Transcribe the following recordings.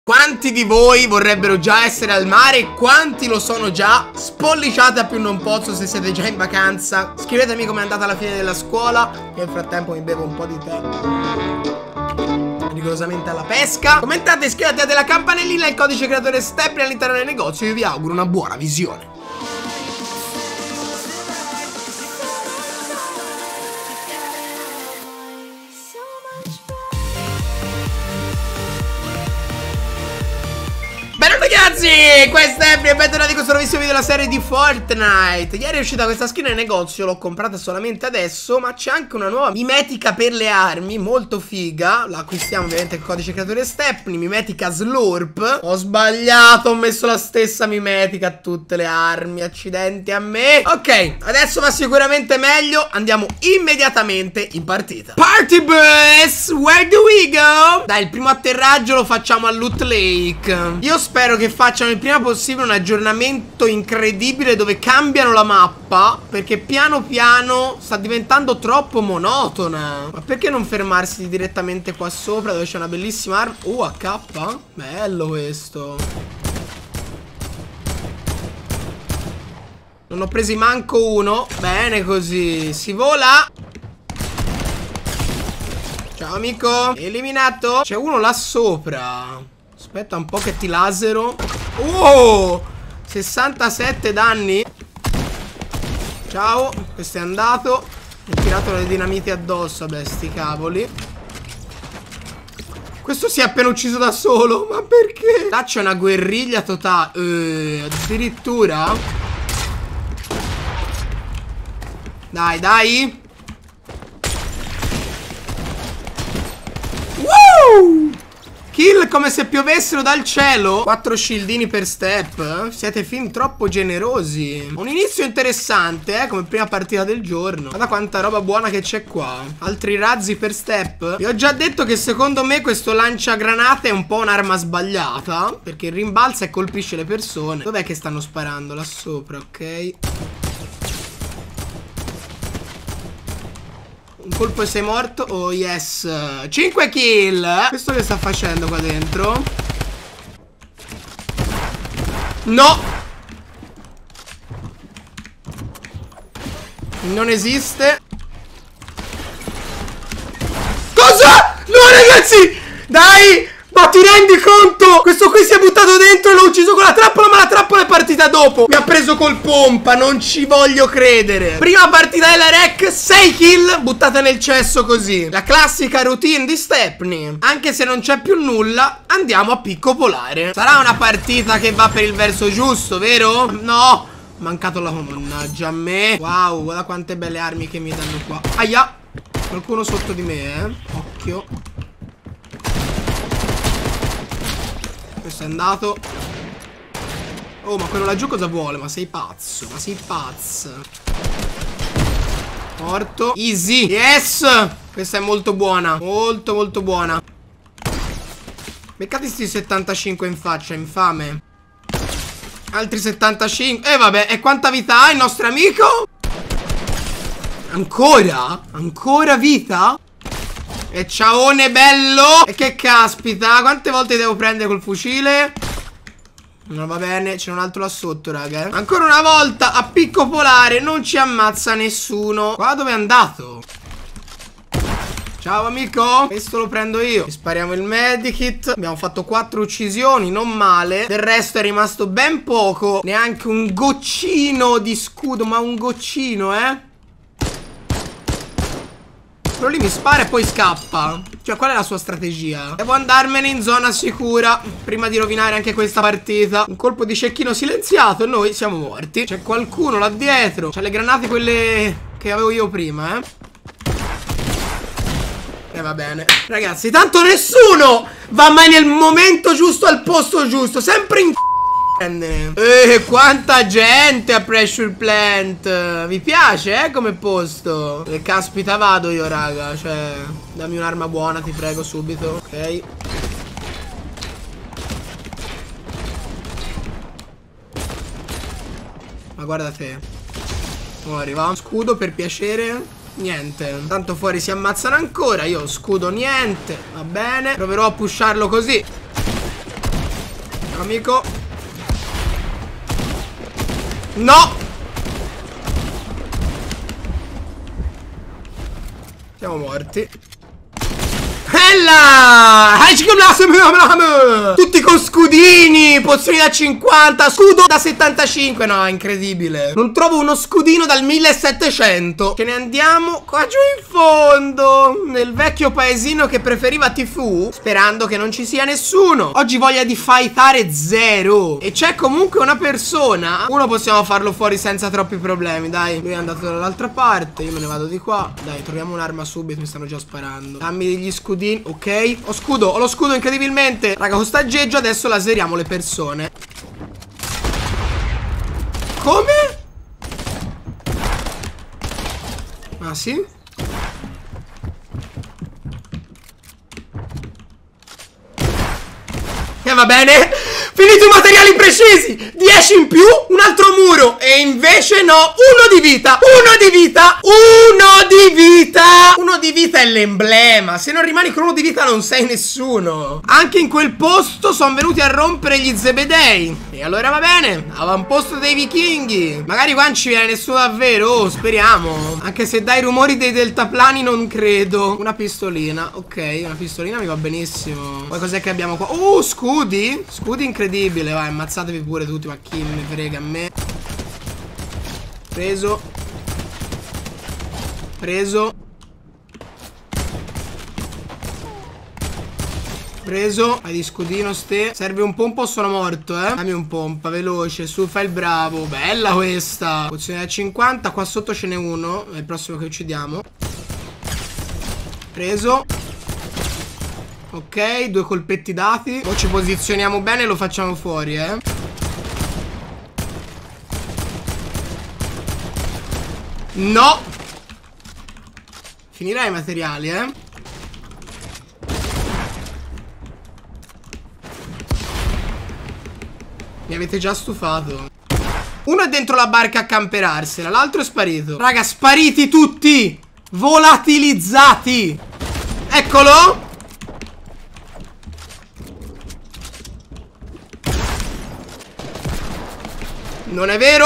Quanti di voi vorrebbero già essere al mare e quanti lo sono già? Spolliciate a più non posso se siete già in vacanza. Scrivetemi com'è andata la fine della scuola. Io nel frattempo mi bevo un po' di tè rigorosamente alla pesca. Commentate, iscrivetevi alla campanellina e il codice creatore Stepney all'interno del negozio. Io vi auguro una buona visione. Bene ragazzi, questo è Stepney e bentornati in questo nuovissimo video della serie di Fortnite. Ieri è uscita questa skin nel negozio, l'ho comprata solamente adesso, ma c'è anche una nuova mimetica per le armi, molto figa. La acquistiamo ovviamente con il codice creatore Stepney, mimetica Slurp. Ho sbagliato, ho messo la stessa mimetica a tutte le armi, accidenti a me. Ok, adesso va sicuramente meglio, andiamo immediatamente in partita. Party bus, where do we go? Dai, il primo atterraggio lo facciamo a Loot Lake. Io spero che facciano il prima possibile un aggiornamento incredibile dove cambiano la mappa, perché piano piano sta diventando troppo monotona. Ma perché non fermarsi direttamente qua sopra dove c'è una bellissima arma? AK? Bello questo. Non ho presi manco uno. Bene così. Si vola. Ciao amico. Eliminato. C'è uno là sopra. Aspetta un po' che ti lasero. Oh, 67 danni. Ciao. Questo è andato. Mi ho tirato le dinamite addosso. Vabbè, sti cavoli. Questo si è appena ucciso da solo. Ma perché? Là c'è una guerriglia totale. Addirittura. Dai, dai. Woo! Kill come se piovessero dal cielo. 4 shieldini per step. Siete fin troppo generosi. Un inizio interessante, come prima partita del giorno. Guarda quanta roba buona che c'è qua. Altri razzi per step. Vi ho già detto che secondo me questo lanciagranate è un po' un'arma sbagliata, perché rimbalza e colpisce le persone. Dov'è che stanno sparando? Là sopra, ok. Un colpo e sei morto. Oh yes. 5 kill. Questo che sta facendo qua dentro? No. Non esiste. Cosa? No ragazzi. Dai. Ma ti rendi conto? Questo qui si è buttato dentro e l'ho ucciso con la trappola, ma la trappola è partita dopo. Mi ha preso col pompa, non ci voglio credere. Prima partita della rec, 6 kill buttate nel cesso così. La classica routine di Stepney. Anche se non c'è più nulla, andiamo a picco polare. Sarà una partita che va per il verso giusto, vero? No, mancato la mannaggia a me. Wow, guarda quante belle armi che mi danno qua. Aia, qualcuno sotto di me, occhio. Questo è andato. Oh, ma quello laggiù cosa vuole? Ma sei pazzo. Ma sei pazzo. Morto. Easy. Yes. Questa è molto buona. Molto molto buona. Beccati sti 75 in faccia, infame. Altri 75. Vabbè, e quanta vita ha il nostro amico? Ancora? Ancora vita? E ciaone bello. E che caspita, quante volte devo prendere col fucile? Non va bene, c'è un altro là sotto, raga. Ancora una volta a picco polare non ci ammazza nessuno. Qua dove è andato? Ciao amico. Questo lo prendo io. Spariamo il medikit. Abbiamo fatto 4 uccisioni, non male. Del resto è rimasto ben poco. Neanche un goccino di scudo. Ma un goccino, Quello lì mi spara e poi scappa. Cioè, qual è la sua strategia? Devo andarmene in zona sicura prima di rovinare anche questa partita. Un colpo di cecchino silenziato e noi siamo morti. C'è qualcuno là dietro. C'ha le granate quelle che avevo io prima, E va bene. Ragazzi, tanto nessuno va mai nel momento giusto al posto giusto. Sempre in quanta gente a Pressure Plant. Vi piace, come posto? Che caspita vado io, raga. Cioè, dammi un'arma buona, ti prego, subito. Ok. Ma guarda te. Fuori, va. Scudo per piacere. Niente. Tanto fuori si ammazzano ancora. Io scudo niente. Va bene. Proverò a pusharlo così. Ciao amico. No! Siamo morti. Bella! Tutti con scudini, pozioni da 50, scudo da 75. No, incredibile. Non trovo uno scudino dal 1700. Ce ne andiamo qua giù in fondo, nel vecchio paesino che preferiva Tfue, sperando che non ci sia nessuno. Oggi voglia di fightare zero. E c'è comunque una persona. Uno possiamo farlo fuori senza troppi problemi, dai. Lui è andato dall'altra parte, io me ne vado di qua. Dai, troviamo un'arma subito, mi stanno già sparando. Dammi degli scudini. Ok, ho lo scudo incredibilmente. Raga, con sta aggeggio adesso laseriamo le persone. Come? Ah sì? Va bene. Finito i materiali precisi. 10 in più, un altro muro. E invece no, uno di vita. Uno di vita. Uno di vita. Uno di vita è l'emblema. Se non rimani con uno di vita non sei nessuno. Anche in quel posto sono venuti a rompere gli zebedei. E allora va bene. Avamposto dei vichinghi. Magari qua non ci viene nessuno davvero. Oh, speriamo. Anche se dai rumori dei deltaplani non credo. Una pistolina. Ok, una pistolina mi va benissimo. Poi cos'è che abbiamo qua? Scudi. Scudi incredibile. Vai, ammazzatevi pure tutti. Ma chi me ne frega a me. Preso. Preso. Preso. Vai di scudino ste. Serve un pompo o sono morto, Dammi un pompa, veloce. Su, fai il bravo. Bella questa. Pozione da 50. Qua sotto ce n'è uno. È il prossimo che uccidiamo. Preso. Ok, 2 colpetti dati. Ora ci posizioniamo bene e lo facciamo fuori, No. Finirai i materiali, Mi avete già stufato. Uno è dentro la barca a camperarsela, l'altro è sparito. Raga, spariti tutti. Volatilizzati. Eccolo. Non è vero.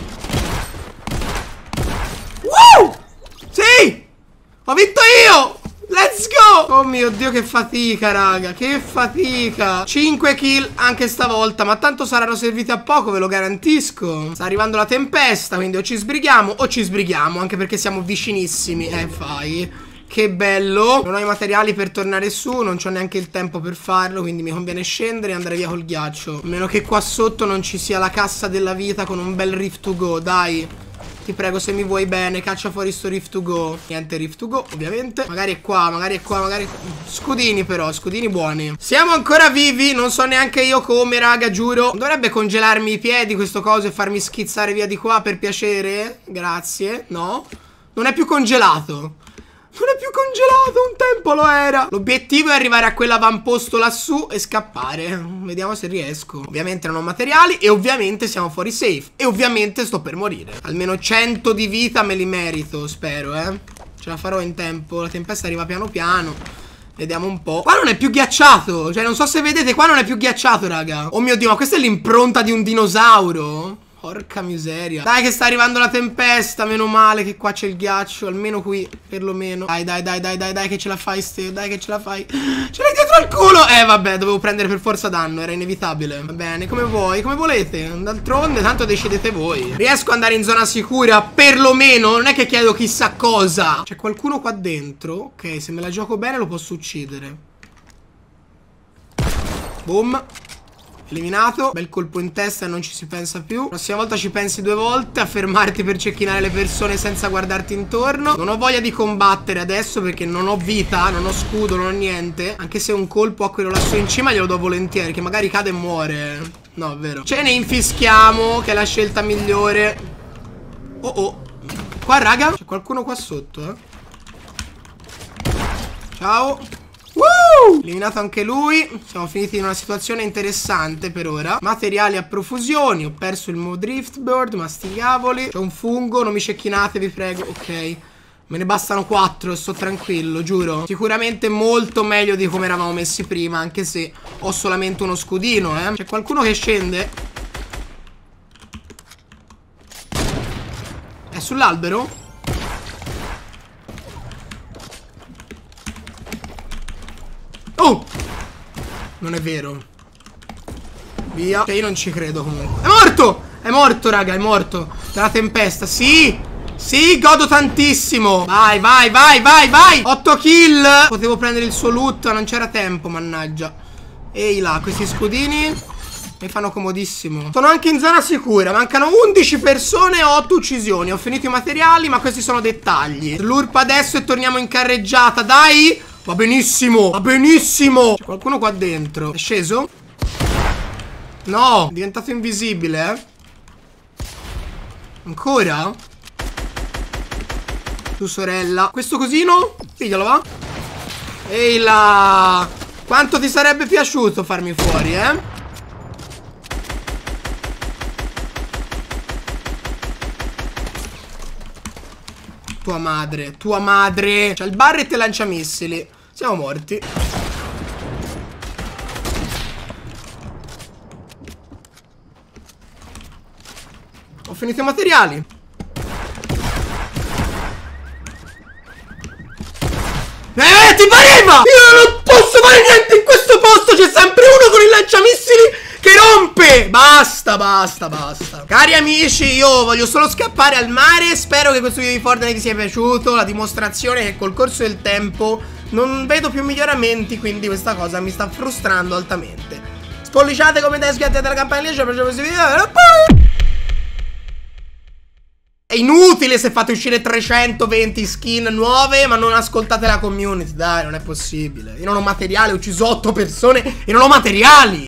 Sì. Ho vinto io. Let's go. Oh mio Dio, che fatica, raga. Che fatica. 5 kill anche stavolta. Ma tanto saranno serviti a poco, ve lo garantisco. Sta arrivando la tempesta, quindi o ci sbrighiamo o ci sbrighiamo. Anche perché siamo vicinissimi. Fai. Che bello. Non ho i materiali per tornare su. Non c'ho neanche il tempo per farlo. Quindi mi conviene scendere e andare via col ghiaccio. A meno che qua sotto non ci sia la cassa della vita con un bel Rift to go. Dai, ti prego, se mi vuoi bene, caccia fuori sto Rift to go. Niente Rift to go, ovviamente. Magari è qua, magari è qua, magari... Scudini però, scudini buoni. Siamo ancora vivi, non so neanche io come, raga, giuro. Non dovrebbe congelarmi i piedi questo coso e farmi schizzare via di qua, per piacere? Grazie, no. Non è più congelato. Non è più congelato, un tempo lo era. L'obiettivo è arrivare a quell'avamposto lassù e scappare. Vediamo se riesco. Ovviamente non ho materiali e ovviamente siamo fuori safe. E ovviamente sto per morire. Almeno 100 di vita me li merito, spero, Ce la farò in tempo. La tempesta arriva piano piano. Vediamo un po'. Qua non è più ghiacciato. Cioè non so se vedete, qua non è più ghiacciato, raga. Oh mio Dio, ma questa è l'impronta di un dinosauro? Porca miseria. Dai che sta arrivando la tempesta. Meno male che qua c'è il ghiaccio. Almeno qui, perlomeno. Dai, dai, dai, dai, dai, dai, che ce la fai, Ste. Dai che ce la fai. Ce l'hai dietro al culo. Vabbè, dovevo prendere per forza danno. Era inevitabile. Va bene, come vuoi, come volete. D'altronde, tanto decidete voi. Riesco ad andare in zona sicura, perlomeno. Non è che chiedo chissà cosa. C'è qualcuno qua dentro. Ok, se me la gioco bene lo posso uccidere. Boom. Eliminato. Bel colpo in testa e non ci si pensa più. La prossima volta ci pensi 2 volte a fermarti per cecchinare le persone senza guardarti intorno. Non ho voglia di combattere adesso perché non ho vita, non ho scudo, non ho niente. Anche se un colpo a quello lassù in cima glielo do volentieri, che magari cade e muore. No, è vero. Ce ne infischiamo, che è la scelta migliore. Oh. Qua, raga, c'è qualcuno qua sotto, Ciao. Eliminato anche lui. Siamo finiti in una situazione interessante per ora. Materiali a profusioni. Ho perso il mio driftboard, ma sti cavoli. C'è un fungo, non mi cecchinate, vi prego. Ok. Me ne bastano 4 e sto tranquillo, giuro. Sicuramente molto meglio di come eravamo messi prima, anche se ho solamente uno scudino, C'è qualcuno che scende? È sull'albero? Oh! Non è vero. Via. Cioè, io non ci credo comunque. È morto! È morto, raga, è morto. Dalla tempesta, sì! Sì, godo tantissimo. Vai, vai, vai, vai, vai. 8 kill. Potevo prendere il suo loot, ma non c'era tempo, mannaggia. Ehi là, questi scudini mi fanno comodissimo. Sono anche in zona sicura. Mancano 11 persone e 8 uccisioni. Ho finito i materiali, ma questi sono dettagli. Slurp adesso e torniamo in carreggiata, dai. Va benissimo, va benissimo. C'è qualcuno qua dentro. È sceso? No, è diventato invisibile, Ancora? Tu sorella. Questo cosino? Piglialo, va. Ehi là. Quanto ti sarebbe piaciuto farmi fuori, Tua madre, tua madre. C'ha il barret e lanciamissili. Siamo morti. Ho finito i materiali. Ti pareva? Io non posso fare niente in questo posto. C'è sempre uno con il lanciamissili che rompe. Basta, basta, basta. Cari amici, io voglio solo scappare al mare. Spero che questo video di Fortnite vi sia piaciuto. La dimostrazione è che col corso del tempo non vedo più miglioramenti, quindi questa cosa mi sta frustrando altamente. Spolliciate, commentate, iscrivetevi alla campanella. Ci vediamo questo video. È inutile se fate uscire 320 skin nuove ma non ascoltate la community. Dai, non è possibile. Io non ho materiale, ho ucciso 8 persone e non ho materiali.